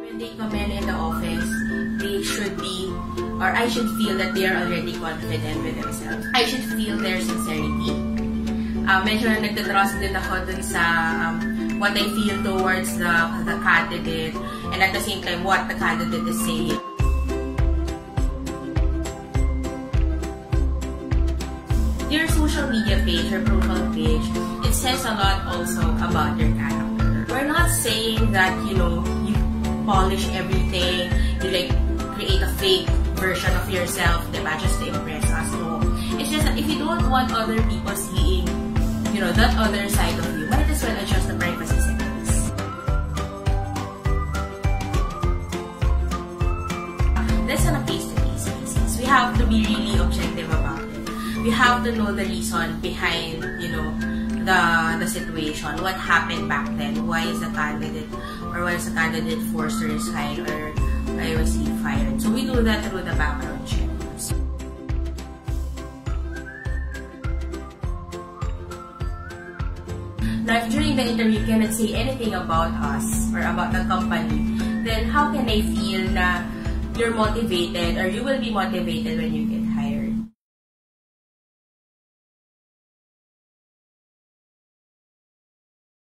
When they come in the office, they should be, or I should feel that they are already confident with themselves. I should feel their sincerity. Medyo nagtatrust din ako dun sa what I feel towards the candidate, and at the same time, what the candidate is saying. Your social media page, your profile page, it says a lot also about your character. We're not saying that, you polish everything, you create a fake version of yourself, diba, just to impress us. No. It's just that if you don't want other people seeing, that other side of you, might as well adjust the privacy settings. That's on a case-to-case basis. We have to be really objective about it. We have to know the reason behind, the situation, what happened back then, why is the candidate forced to resign, or why was he fired. So we do that through the background check. Now, if during the interview you cannot say anything about us or about the company, then how can I feel na you're motivated or you will be motivated when you get hired?